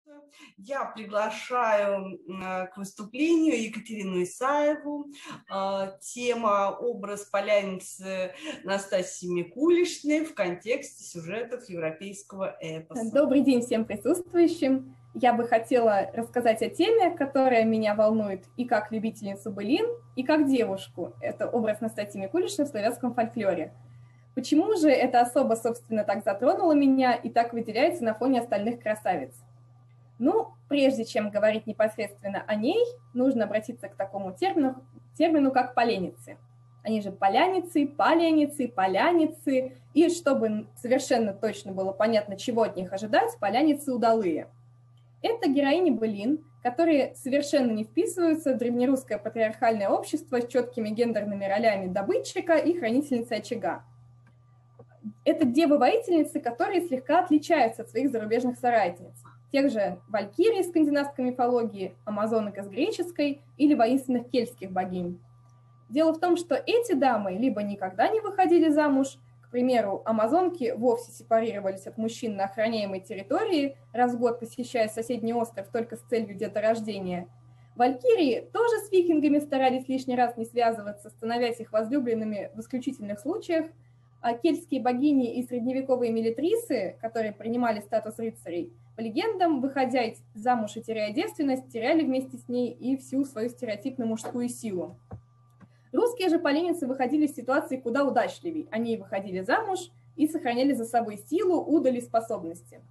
Я приглашаю к выступлению Екатерину Исаеву. Тема «Образ поляницы» Настасьи Микулишны в контексте сюжетов европейского эпоса. Добрый день всем присутствующим. Я бы хотела рассказать о теме, которая меня волнует и как любительницу былин, и как девушку. Это образ Настасьи Микулишны в славянском фольклоре. Почему же эта особа, собственно, так затронула меня и так выделяется на фоне остальных красавиц? Ну, прежде чем говорить непосредственно о ней, нужно обратиться к такому термину как поляницы. Они же поляницы, поляницы, и чтобы совершенно точно было понятно, чего от них ожидать, поляницы удалые. Это героини былин, которые совершенно не вписываются в древнерусское патриархальное общество с четкими гендерными ролями добытчика и хранительницы очага. Это девы-воительницы, которые слегка отличаются от своих зарубежных соратниц, тех же валькирий из скандинавской мифологии, амазонок из греческой или воинственных кельтских богинь. Дело в том, что эти дамы либо никогда не выходили замуж, к примеру, амазонки вовсе сепарировались от мужчин на охраняемой территории, раз в год посещая соседний остров только с целью деторождения. Валькирии тоже с викингами старались лишний раз не связываться, становясь их возлюбленными в исключительных случаях, а кельтские богини и средневековые милитрисы, которые принимали статус рыцарей, по легендам, выходя замуж и теряя девственность, теряли вместе с ней и всю свою стереотипную мужскую силу. Русские же поляницы выходили из ситуации куда удачливее. Они выходили замуж и сохраняли за собой силу, удаль и способности.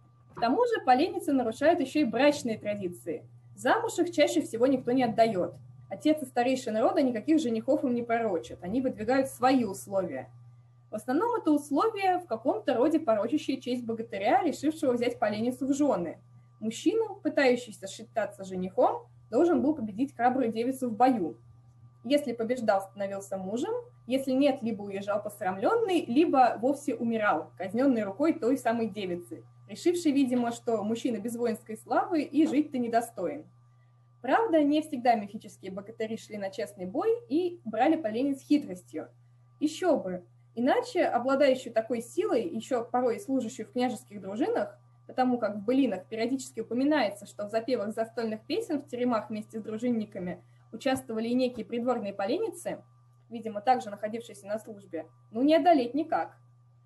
К тому же поляницы нарушают еще и брачные традиции. Замуж их чаще всего никто не отдает. Отец и старейшины рода никаких женихов им не пророчат. Они выдвигают свои условия. В основном это условия, в каком-то роде порочащие честь богатыря, решившего взять поленницу в жены. Мужчина, пытающийся считаться женихом, должен был победить храбрую девицу в бою. Если побеждал, становился мужем, если нет, либо уезжал посрамленный, либо вовсе умирал, казненный рукой той самой девицы, решившей, видимо, что мужчина без воинской славы и жить-то недостоин. Правда, не всегда мифические богатыри шли на честный бой и брали поленниц хитростью. Еще бы! Иначе, обладающую такой силой, еще порой и служащую в княжеских дружинах, потому как в былинах периодически упоминается, что в запевах застольных песен в теремах вместе с дружинниками участвовали и некие придворные поленницы, видимо, также находившиеся на службе, не одолеть никак.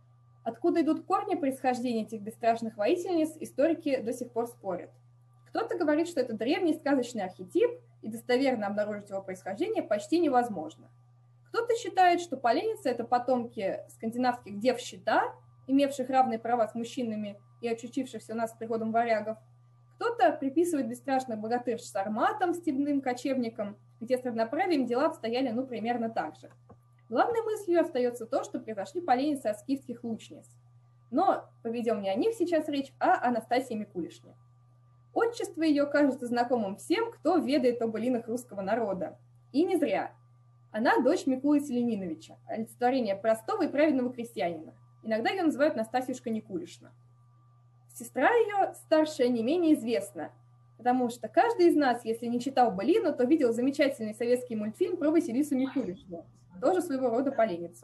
Откуда идут корни происхождения этих бесстрашных воительниц, историки до сих пор спорят. Кто-то говорит, что это древний сказочный архетип, и достоверно обнаружить его происхождение почти невозможно. Кто-то считает, что поленницы – это потомки скандинавских дев-щита, имевших равные права с мужчинами и очутившихся у нас с приходом варягов. Кто-то приписывает бесстрашных богатырь с Сарматом, степным кочевником, где с равноправием дела обстояли примерно так же. Главной мыслью остается то, что произошли поленницы от скифских лучниц. Но поведем не о них сейчас речь, а о Настасье Микулишне. Отчество ее кажется знакомым всем, кто ведает о былинах русского народа. И не зря. Она дочь Микулы Селениновича, олицетворение простого и праведного крестьянина. Иногда ее называют Настасьюшка Никулишна. Сестра ее, старшая, не менее известна, потому что каждый из нас, если не читал былину, то видел замечательный советский мультфильм про Василису Микулишну, тоже своего рода поленницу.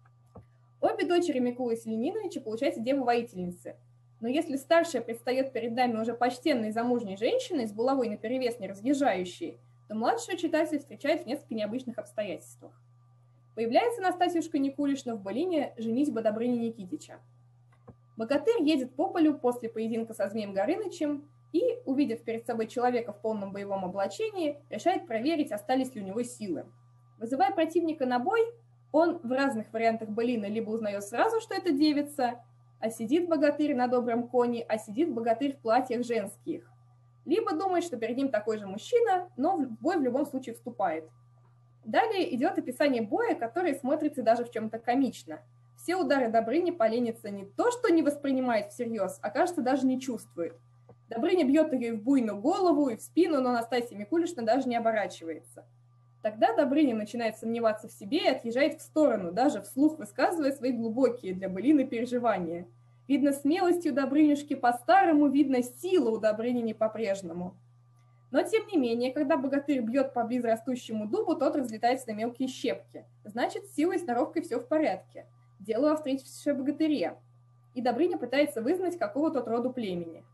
Обе дочери Микулы Селениновича, получается, девы-воительницы. Но если старшая предстает перед нами уже почтенной замужней женщиной, с булавой наперевес не разъезжающей, то младшую читатель встречает в несколько необычных обстоятельствах. Появляется Настасьюшка Никулишна в былине «Женитьба Добрыни Никитича». Богатырь едет по полю после поединка со Змеем Горынычем и, увидев перед собой человека в полном боевом облачении, решает проверить, остались ли у него силы. Вызывая противника на бой, он в разных вариантах былины либо узнает сразу, что это девица, а сидит богатырь на добром коне, а сидит богатырь в платьях женских. Либо думает, что перед ним такой же мужчина, но в бой в любом случае вступает. Далее идет описание боя, который смотрится даже в чем-то комично. Все удары Добрыни поленница не то, что не воспринимает всерьез, а, кажется, даже не чувствует. Добрыня бьет ее и в буйную голову, и в спину, но Настасья Микулишна даже не оборачивается. Тогда Добрыня начинает сомневаться в себе и отъезжает в сторону, даже вслух высказывая свои глубокие для былины переживания. Видно смелостью Добрынюшки по-старому, видно силу у Добрыни не по-прежнему. Но, тем не менее, когда богатырь бьет по близрастущему дубу, тот разлетается на мелкие щепки. Значит, с силой и сноровкой все в порядке. Дело о встрече богатыре. И Добрыня пытается вызнать, какого тот роду племени.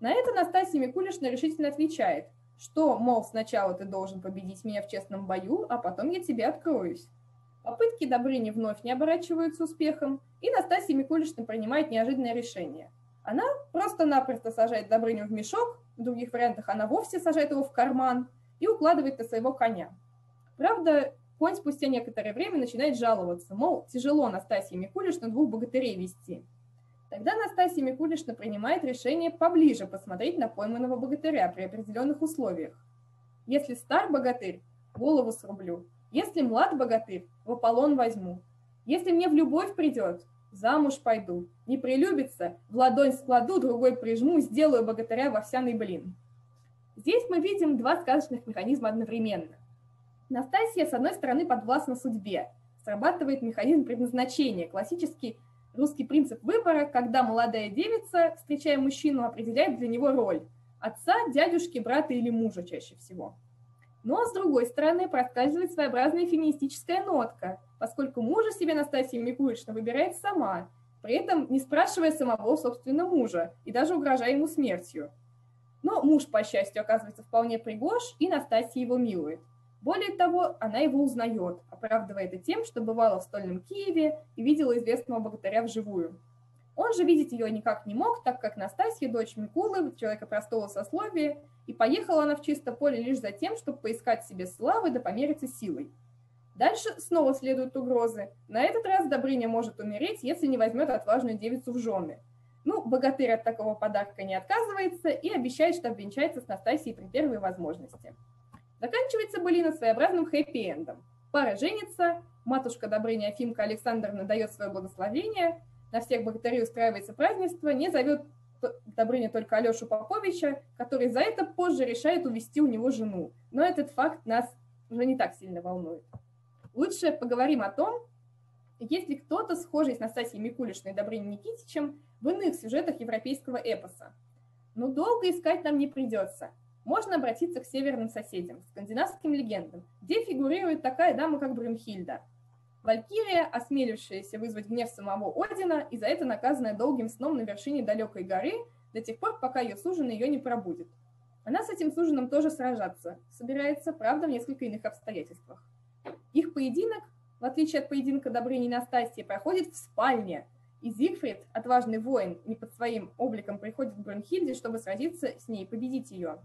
На это Настасья Микулишна решительно отвечает, что, мол, сначала ты должен победить меня в честном бою, а потом я тебе откроюсь. Попытки Добрыни вновь не оборачиваются успехом, и Настасья Микулишна принимает неожиданное решение. Она просто-напросто сажает Добрыню в мешок, в других вариантах она вовсе сажает его в карман и укладывает на своего коня. Правда, конь спустя некоторое время начинает жаловаться, мол, тяжело Настасье Микулишне двух богатырей вести. Тогда Настасья Микулишна принимает решение поближе посмотреть на пойманного богатыря при определенных условиях. Если стар богатырь, голову срублю. Если млад богатырь, в Аполлон возьму. Если мне в любовь придет, замуж пойду. Не прилюбится, в ладонь складу, другой прижму, сделаю богатыря в овсяный блин. Здесь мы видим два сказочных механизма одновременно. Настасья, с одной стороны, подвластна судьбе. Срабатывает механизм предназначения, классический русский принцип выбора, когда молодая девица, встречая мужчину, определяет для него роль отца, дядюшки, брата или мужа чаще всего. Но, с другой стороны, проскальзывает своеобразная феминистическая нотка, поскольку мужа себе Настасья Микулишна выбирает сама, при этом не спрашивая самого, собственно, мужа и даже угрожая ему смертью. Но муж, по счастью, оказывается вполне пригож, и Настасья его милует. Более того, она его узнает, оправдывая это тем, что бывала в стольном Киеве и видела известного богатыря вживую. Он же видеть ее никак не мог, так как Настасья, дочь Микулы, человека простого сословия, и поехала она в чисто поле лишь за тем, чтобы поискать себе славы да помериться силой. Дальше снова следуют угрозы. На этот раз Добрыня может умереть, если не возьмет отважную девицу в жены. Ну, богатырь от такого подарка не отказывается и обещает, что обвенчается с Настасьей при первой возможности. Заканчивается былина своеобразным хэппи-эндом. Пара женится, матушка Добрыня Афимка Александровна дает свое благословение, на всех богатырей устраивается празднество, не зовет Добрыня только Алешу Поповича, который за это позже решает увести у него жену. Но этот факт нас уже не так сильно волнует. Лучше поговорим о том, есть ли кто-то схожий с Настасьей Микулишной и Добрыней Никитичем в иных сюжетах европейского эпоса. Но долго искать нам не придется. Можно обратиться к северным соседям, к скандинавским легендам, где фигурирует такая дама, как Брюнхильда. Валькирия, осмелившаяся вызвать гнев самого Одина и за это наказанная долгим сном на вершине далекой горы до тех пор, пока ее суженый ее не пробудит. Она с этим суженым тоже сражаться собирается, правда, в несколько иных обстоятельствах. Их поединок, в отличие от поединка Добрыни и Настасьи, проходит в спальне, и Зигфрид, отважный воин, не под своим обликом приходит к Брюнхильде, чтобы сразиться с ней и победить ее.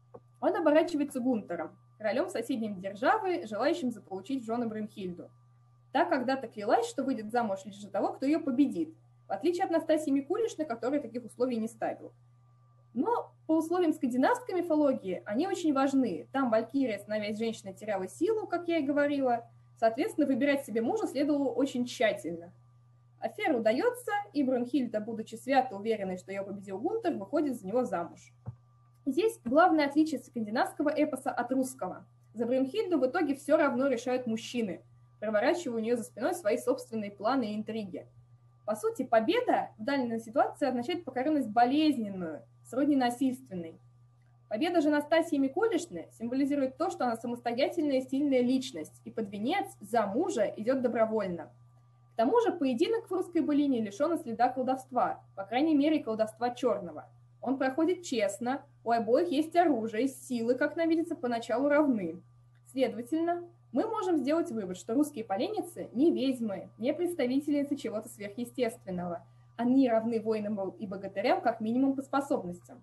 Он оборачивается Гунтером, королем соседней державы, желающим заполучить в жены Брюнхильду. Та когда-то клялась, что выйдет замуж лишь за того, кто ее победит, в отличие от Настасьи Микулишны, которая таких условий не ставила. Но по условиям скандинавской мифологии они очень важны. Там Валькирия, становясь женщиной, теряла силу, как я и говорила. Соответственно, выбирать себе мужа следовало очень тщательно. Афера удается, и Брюнхильда, будучи свято уверенной, что ее победил Гунтер, выходит за него замуж. Здесь главное отличие скандинавского эпоса от русского. За Брюнхильду в итоге все равно решают мужчины, проворачивая у нее за спиной свои собственные планы и интриги. По сути, победа в данной ситуации означает покоренность болезненную, сродни насильственной. Победа же Настасьи Микулишны символизирует то, что она самостоятельная и сильная личность, и под венец за мужа идет добровольно. К тому же поединок в русской былине лишен следа колдовства, по крайней мере колдовства черного. Он проходит честно, у обоих есть оружие, силы, как нам видится, поначалу равны. Следовательно, мы можем сделать вывод, что русские поленницы не ведьмы, не представительницы чего-то сверхъестественного. Они равны воинам и богатырям как минимум по способностям.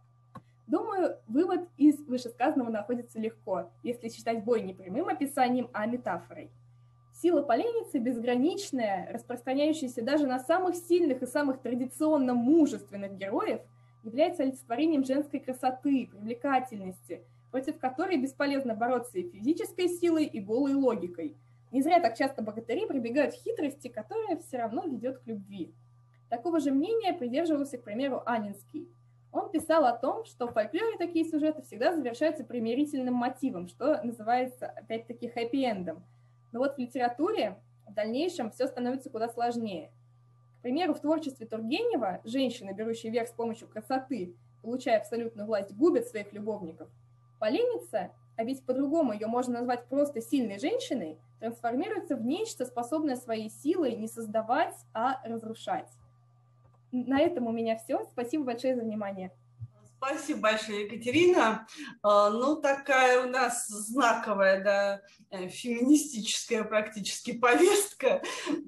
Думаю, вывод из вышесказанного находится легко, если считать бой не прямым описанием, а метафорой. Сила поленницы безграничная, распространяющаяся даже на самых сильных и самых традиционно мужественных героев, является олицетворением женской красоты, привлекательности, против которой бесполезно бороться и физической силой, и голой логикой. Не зря так часто богатыри прибегают к хитрости, которая все равно ведет к любви. Такого же мнения придерживался, к примеру, Анинский. Он писал о том, что в фольклоре такие сюжеты всегда завершаются примирительным мотивом, что называется, опять-таки, хэппи-эндом. Но вот в литературе в дальнейшем все становится куда сложнее. К примеру, в творчестве Тургенева женщины, берущие верх с помощью красоты, получая абсолютную власть, губят своих любовников. Поленница, а ведь по-другому ее можно назвать просто сильной женщиной, трансформируется в нечто, способное своей силой не создавать, а разрушать. На этом у меня все. Спасибо большое за внимание. Спасибо большое, Екатерина. Ну, такая у нас знаковая, да, феминистическая практически повестка.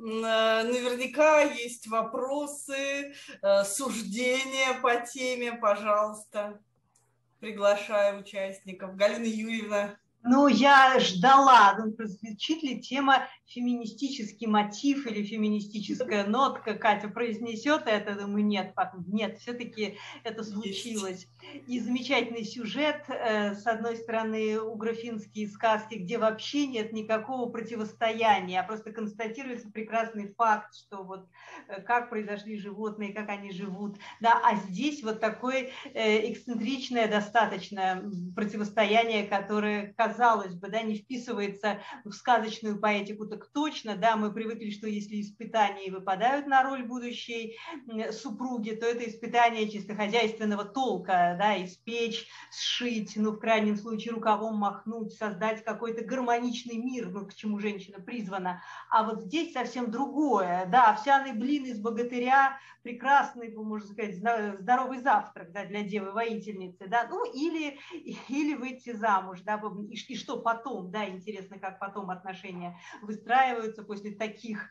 Наверняка есть вопросы, суждения по теме. Пожалуйста, приглашаю участников. Галина Юрьевна. Ну, я ждала, звучит ли тема феминистический мотив или феминистическая нотка. Катя произнесет это, думаю, нет, все-таки это случилось. И замечательный сюжет, с одной стороны, угро-финские сказки, где вообще нет никакого противостояния, а просто констатируется прекрасный факт, что вот как произошли животные, как они живут. Да, а здесь вот такое эксцентричное достаточно противостояние, которое, казалось бы, да, не вписывается в сказочную поэтику так точно, да, мы привыкли, что если испытания выпадают на роль будущей супруги, то это испытание чисто хозяйственного толка, да, испечь, сшить, ну, в крайнем случае рукавом махнуть, создать какой-то гармоничный мир, ну, к чему женщина призвана, а вот здесь совсем другое, да, овсяный блин из богатыря, прекрасный, можно сказать, здоровый завтрак, да, для девы-воительницы, да, ну, или выйти замуж, да, и что потом, да, интересно, как потом отношения выстраиваются после таких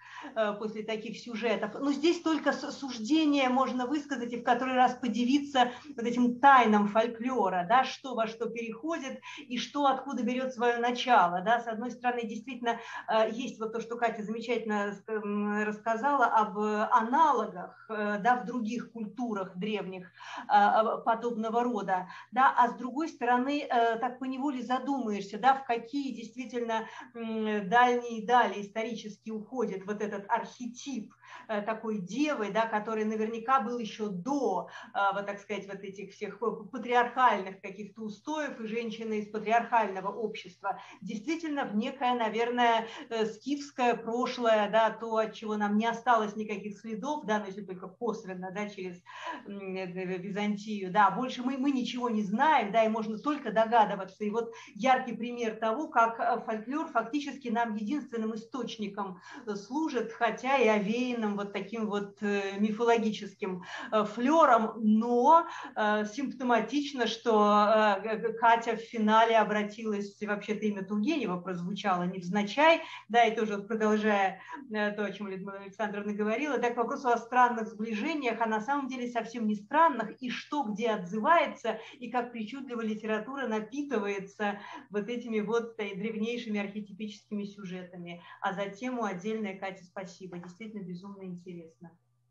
сюжетов. Но здесь только суждение можно высказать и в который раз подивиться вот этим тайнам фольклора, да, что во что переходит и что откуда берет свое начало, да. С одной стороны, действительно, есть вот то, что Катя замечательно рассказала об аналогах, да, в других культурах древних подобного рода, да, а с другой стороны, так поневоле задумаешься, да, в какие действительно дальние дали исторически уходит вот этот архетип такой девы, да, который наверняка был еще до, вот, так сказать, вот этих всех патриархальных каких-то устоев и женщины из патриархального общества. Действительно, в некое, наверное, скифское прошлое, да, то, от чего нам не осталось никаких следов, да, но если только косвенно, да, через Византию, да, больше мы ничего не знаем, да, и можно только догадываться. И вот яркий пример того, как фольклор фактически нам единственным источником служит, хотя и овеянным вот таким вот мифологическим флером, но симптоматично, что Катя в финале обратилась, вообще-то имя Тургенева прозвучало невзначай, да, и тоже продолжая то, о чем Людмила Александровна говорила, да, к вопросу о странных сближениях, а на самом деле совсем не странных, и что где отзывается, и как причудливо литература напитывается вот этими вот древнейшими архетипическими сюжетами. А за тему отдельное, Катя, спасибо. Действительно безумно интересно.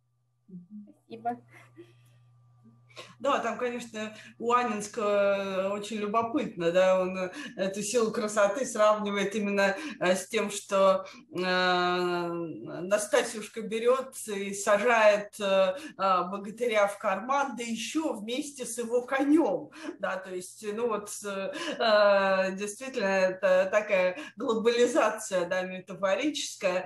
Спасибо. Да, там, конечно, у Анинского очень любопытно, да, он эту силу красоты сравнивает именно с тем, что Настасьюшка берет и сажает богатыря в карман, да еще вместе с его конем, да, то есть, ну вот, действительно, это такая глобализация, да, метафорическая,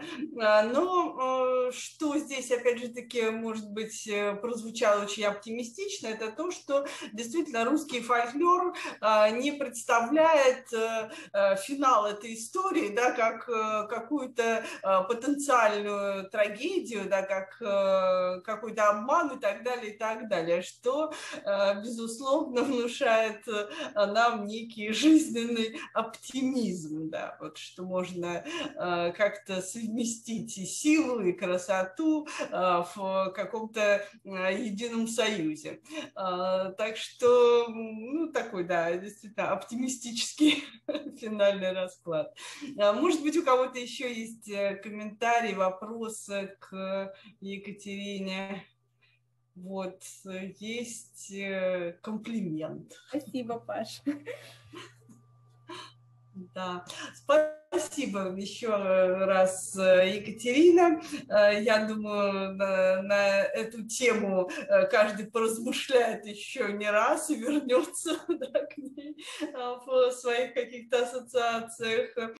но что здесь, опять же таки, может быть, прозвучало очень оптимистично, это то, что действительно русский фольклор не представляет финал этой истории, да, как какую-то потенциальную трагедию, да, как какой-то обман и так далее, что, безусловно, внушает нам некий жизненный оптимизм, да, вот, что можно как-то совместить и силу, и красоту в каком-то едином союзе. Так что, ну, такой, да, действительно оптимистический финальный расклад. Может быть, у кого-то еще есть комментарии, вопросы к Екатерине? Вот, есть комплимент. Спасибо, Паш. Да, спасибо еще раз, Екатерина. Я думаю, на эту тему каждый поразмышляет еще не раз и вернется, да, к ней в своих каких-то ассоциациях.